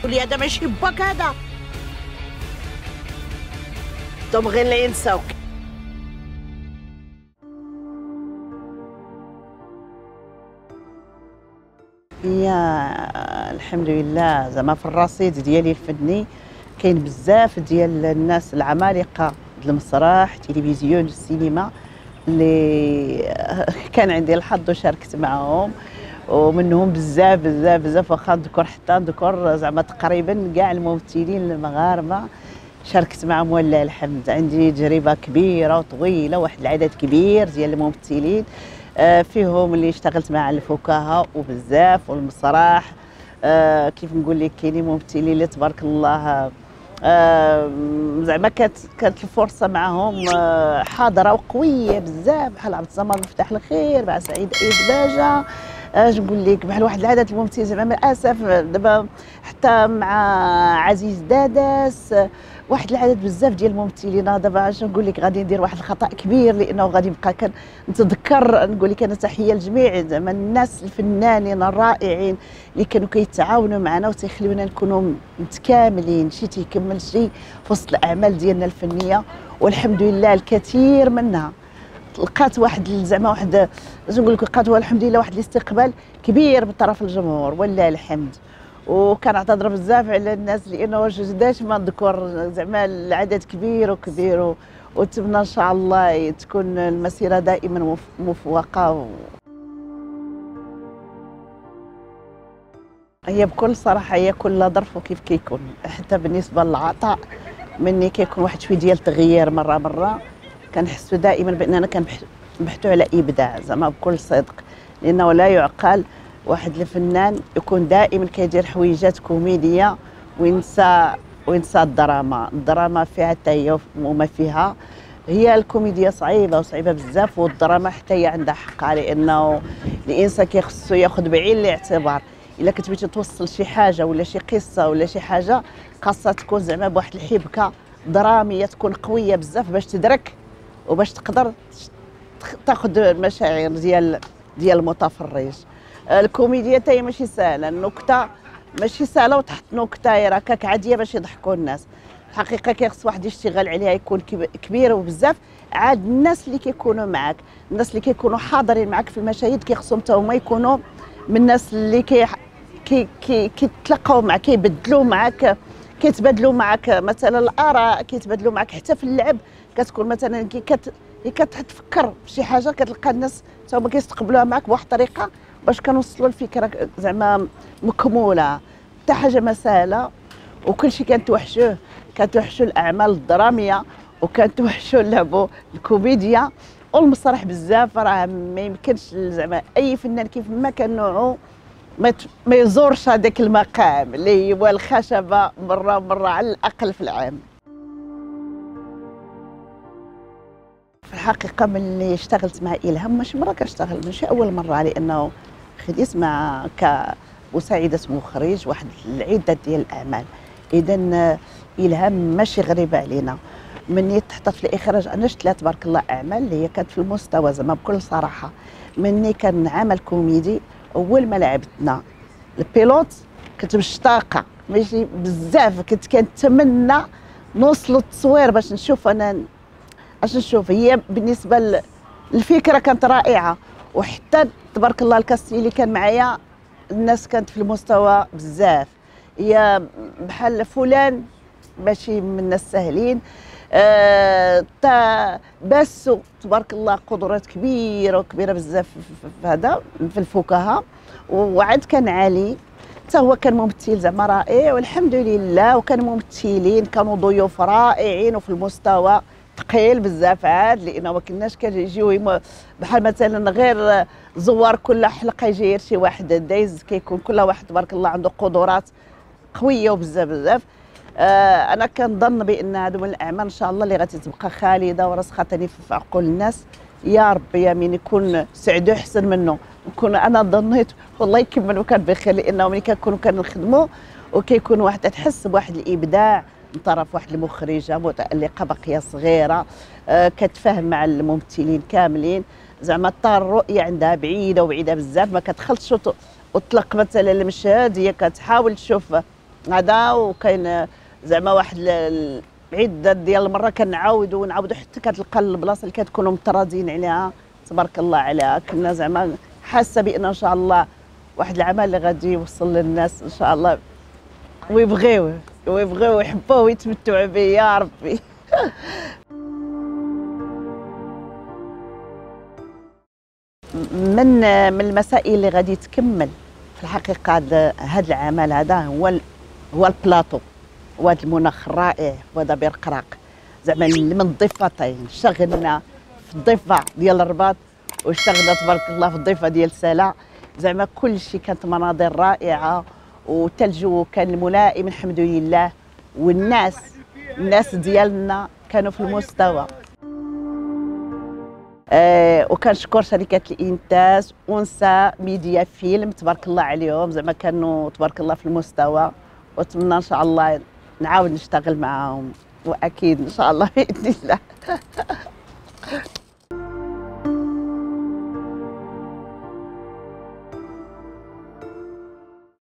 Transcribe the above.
لي هذا ماشي باك هذا. انتم غير لا ينساوك. يا الحمد لله زعما في الرصيد ديالي الفني كاين بزاف ديال الناس العمالقه المسرح التلفزيون السينما اللي كان عندي الحظ وشاركت معهم، ومنهم بزاف بزاف بزاف، واخا نذكر حتى نذكر زعما تقريبا كاع الممثلين المغاربه شاركت معهم ولله الحمد. عندي تجربه كبيره وطويله، واحد العدد كبير ديال الممثلين، فيهم اللي اشتغلت مع الفكاهه وبزاف والمسرح. كيف نقول لك كاينين ممثلين اللي تبارك الله زعما كانت الفرصه معهم حاضره وقويه بزاف، بحال عبد الصمد مفتاح الخير مع سعيد ايد باجه. اش نقول لك بحال واحد العدد الممثلين زعما للاسف دابا حتى مع عزيز داداس، واحد العدد بزاف ديال الممثلين. دابا اش نقول لك غادي ندير واحد الخطا كبير لانه غادي نبقى كنتذكر نقول لك انا تحيه لجميع زعما الناس الفنانين الرائعين اللي كانوا كيتعاونوا معنا وتيخليونا نكونوا متكاملين، شي تيكمل شي في وسط الاعمال ديالنا الفنيه. والحمد لله الكثير منها لقات واحد زعما واحد نقول لك لقات الحمد لله واحد الاستقبال كبير من طرف الجمهور ولله الحمد. وكنعتذر بزاف على الناس لانه جداش ما نذكر زعما العدد كبير وكبير، ونتمنى ان شاء الله تكون المسيره دائما موفقه. هي بكل صراحه هي كل ظرف وكيف كيكون، حتى بالنسبه للعطاء مني كيكون واحد شويه ديال التغيير مره كنحسوا دائما باننا كنبحثوا على ابداع زعما بكل صدق، لانه لا يعقل واحد الفنان يكون دائما كيدير حويجات كوميديه وينسى الدراما فيها حتى هي وما فيها. هي الكوميديا صعيبه وصعيبه بزاف، والدراما حتى هي عندها حقها، لانه الانسان كيخصو ياخذ بعين الاعتبار الا كنت بغيتي توصل شي حاجه ولا شي قصه ولا شي حاجه خاصها تكون زعما بواحد الحبكه دراميه تكون قويه بزاف باش تدرك وباش تقدر تاخذ المشاعر ديال المتفرج. الكوميديا حتى هي ماشي سهله، النكته ماشي سهله، وتحط نكته راكاك عاديه باش يضحكوا الناس. الحقيقه كيخص واحد يشتغل عليها يكون كبير وبزاف. عاد الناس اللي كيكونوا معاك، الناس اللي كيكونوا حاضرين معاك في المشاهد كيخصهم حتى هما يكونوا من الناس اللي كيتلاقاو معاك، كيبدلوا معاك، كيتبادلوا معاك مثلا الاراء، كيتبادلوا معاك حتى في اللعب. كتكون مثلا كتفكر في شي حاجه كتلقى الناس حتى هما كيستقبلوها معاك بواحد الطريقه باش كنوصلوا الفكره زعما مكموله. حتى حاجه ما سهله، وكل شيء كنتوحشوه الاعمال الدراميه، وكنتوحشوا نلعبوا الكوميديا والمسرح بزاف. راه ما يمكنش زعما اي فنان كيف ما كان نوعه ما يزورش هذاك المقام اللي هو الخشبه مره على الاقل في العام. في الحقيقه ملي اشتغلت مع الهام ماشي مره كنشتغل، ماشي اول مره، لانه خديت مع كمساعده مخرج واحد العده ديال الاعمال. اذا الهام ماشي غريبه علينا. مني تحت في الاخراج انا شفت لها تبارك الله اعمال اللي هي كانت في المستوى زعما بكل صراحه. مني كان عمل كوميدي اول ما لعبتنا البيلوت كنت مشتاقه ماشي بزاف، كنت كنتمنى نوصلوا التصوير باش نشوف انا اش نشوف. هي بالنسبه الفكره كانت رائعه، وحتى تبارك الله الكاستي اللي كان معايا الناس كانت في المستوى بزاف. هي بحال فلان ماشي من الناس ساهلين، بس تبارك الله قدرات كبيره بزاف في هذا في الفكاهه. وعاد كان علي حتى هو كان ممثل زعما رائع والحمد لله، وكان ممثلين كانوا ضيوف رائعين وفي المستوى ثقيل بزاف عاد، لانه ما كناش كيجيو بحال مثلا غير زوار كل حلقه يجي شي واحد دايز، كيكون كل واحد تبارك الله عنده قدرات قويه وبزاف. انا كنظن بان هذو من الاعمال ان شاء الله اللي غادي تبقى خالده وراسخه في عقول الناس. يا رب يا مين يكون سعدو احسن منه، نكون انا ظنيت والله يكمل وكان بخير، لانه ملي كنكونوا كنخدموا وكيكون واحد تحس بواحد الابداع من طرف واحد المخرجه متالقه باقيه صغيره، كتفاهم مع الممثلين كاملين، زعما طار الرؤيه عندها بعيده بزاف، ما كتخلطش وتطلق مثلا المشهد، هي كتحاول تشوف هذا. وكاين زعما واحد عده ديال المره كنعاودوا حتى كتلقى البلاصه اللي كتكونوا مطرادين عليها تبارك الله عليها. كنا زعما حاسه بان ان شاء الله واحد العمل اللي غادي يوصل للناس ان شاء الله، ويبغيوه ويحبوه ويتمتعوا به يا ربي. من المسائل اللي غادي تكمل في الحقيقه هذا العمل هذا هو البلاطو، وهذا المناخ الرائع وهذا برقراق زعما من الضفتين. اشتغلنا في الضفه ديال الرباط واشتغلنا تبارك الله في الضفه ديال سلا، زعما كل شيء كانت مناظر رائعه، والجو كان ملائم الحمد لله، والناس ديالنا كانوا في المستوى. وكنشكر شركة الإنتاج ونسا ميديا فيلم تبارك الله عليهم، زعما كانوا تبارك الله في المستوى، واتمنى ان شاء الله نعاود نشتغل معاهم، واكيد ان شاء الله باذن الله.